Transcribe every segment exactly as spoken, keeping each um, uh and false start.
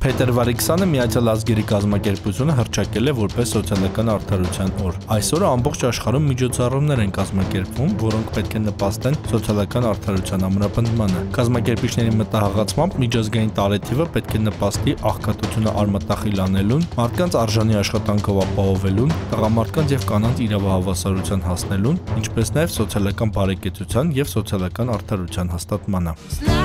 Փետրվարի քսանը Միացյալ Ազգերի կազմակերպությունը հռչակել է որպես սոցիալական արդարության օր։ Այսօրը ամբողջ աշխարհում միջոցառումներ են կազմակերպվում, որոնք պետք է նպաստեն սոցիալական արդարության ամրապնդմանը։ Կազմակերպիչների մտահղացմամբ միջազգային տարեթիվը պետք է նպաստի աղքատությունը արմատախիլ անելուն, մարդկանց արժանի աշխատանքով ապահովելուն, տղամարդկանց եւ կանանց իրավահավասարության հասնելուն, ինչպես նաեւ սոցիալական բարեկեցության եւ սոցիալական արդարության հաստատմանը։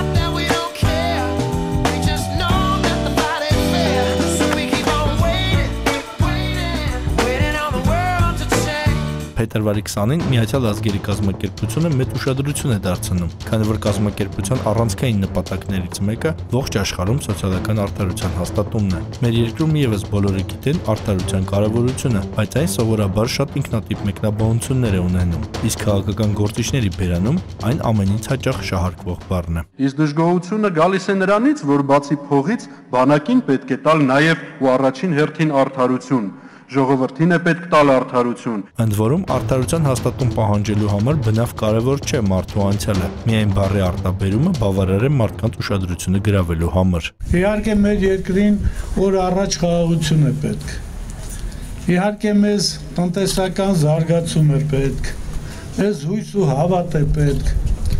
Փետրվարի քսանին Միացյալ Ազգերի կազմակերպությունը մեծ ուշադրություն է դարձնում, քանի որ կազմակերպության առանցքային նպատակներից մեկը ողջ աշխարհում սոցիալական արդարության հաստատումն է։ Մեր երկրում ևս բոլորը գիտեն արդարության կարևորությունը, բայց այն սովորաբար շատ ինքնատիպ մեկնաբանություններ է ունենում, իսկ քաղաքական գործիչների բերանում այն ամենից հաճախ շահարկվող բառն է։ Իսկ դժգոհությունը գալիս է նրանից, որ բացի փողից բանակին պետք է տալ նաև ու առաջին հերթին արդարություն։ Ժողովրդին է պետք տալ արդարություն։ Ընդ որում արդարության հաստատում պահանջելու համար բնավ կարևոր չէ մարդու անցյալը, միայն բառի արտաբերումը բավարար է մարդկանց ուշադրությունը գրավելու համար։ Իհարկե մեր երկրին օր առաջ խաղաղություն է պետք։ Իհարկե մեզ տնտեսական զարգացում է պետք։ Մեզ հույս ու հավատ է պետք։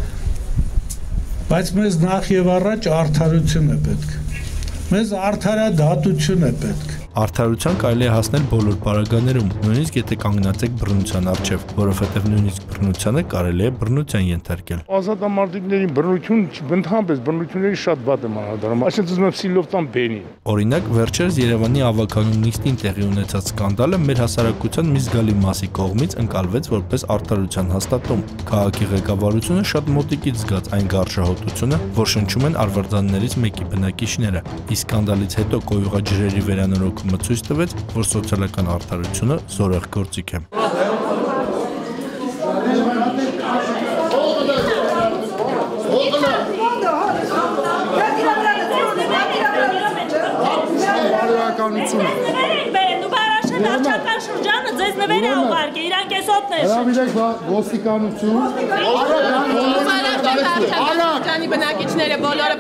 Բայց մեզ նախ եւ առաջ արդարություն է պետք։ Մեզ արդարադատություն է պետք։ Արդարության կարելի է հասնել բոլոր պարագաներում, նույնիսկ եթե կանգնած եք բռնության առջև, որովհետև նույնիսկ բռնությանը կարելի է բռնության ենթարկել։ Ազատամարտիկներին բռնություն ընդհանրապես բռնությունների շատ վատ եմ անդրադառնում, այսինքն ուզում եմ սիլով տան բենի։ Օրինակ, վերջերս Երևանի ավականու նիստին տեղի ունեցած սկանդալը մեր հասարակության մի զգալի մասի կողմից ընկալվեց որպես արդարության հաստատում։ Քաղաքի ղեկավարությունը շատ մոտիկից զգաց այն գարշահոտությունը, որ շնչում են արվարձաններից մեկի բնակիչները։ Իսկ սկանդալից հետո կոյուղաջրերի վերանորոգումը ցույց տվեց, որ սոցիալական արդարությունը զորեղ գործիք է։ Արչական շրջանը ձեզ նվեր է ուղարկել, իրանք ես օդն է շրջը։ Հրավիրեք ոստիկանություն։ Արագ բնակիչները բոլորը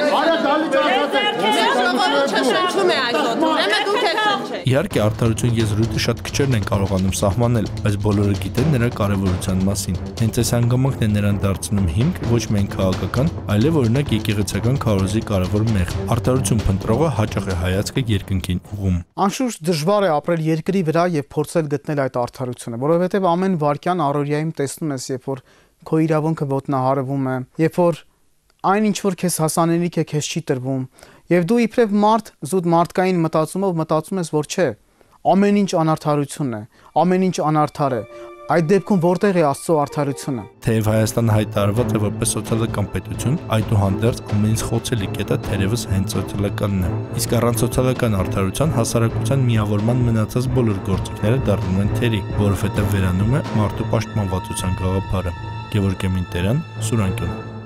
ոստիկանություն։ Իհարկե արդարություն եզրույթը շատ քչերն են կարողանում սահմանել, բայց բոլորը գիտեն նրա կարևորության մասին։ Հենց այս հանգամանքն է նրան դարձնում հիմք ոչ միայն քաղաքական, այլև օրինակ եկեղեցական քարոզի կարևոր մեղմ։ Արդարություն փնտրողը հաճախ է հայացքը երկնքին ուղղում։ Անշուշտ դժվար է ապրել երկրի վրա եւ փորձել գտնել այդ արդարությունը, որովհետեւ ամեն վարքյան առօրյայում տեսնում ես, երբ որ քո իրավունքը ոտնահարվում է, երբ որ այն ինչ որ քեզ հասանելիք է, քեզ չի տրվում, եւ դու իբրև մարդ զուտ մարդկային մտածումով մտածում ես, որ չէ, ամեն ինչ անարդարություն է, ամեն ինչ անարդար է։ Այդ դեպքում որտեղ է Աստծո արդարությունը։ Թեև Հայաստանը հայտարարված է որպես սոցիալական պետություն, այդուհանդերձ ամենից խոցելի կետը թերևս հենց սոցիալականն է։ Իսկ առանց սոցիալական արդարության հասարակության միավորման մնացած բոլոր գործիքները դառնում են թերի, որովհետև վերանում է մարդու պաշտպանվածության գաղափարը։ Գևորգ Մինտերյան, Սուրանկյուն։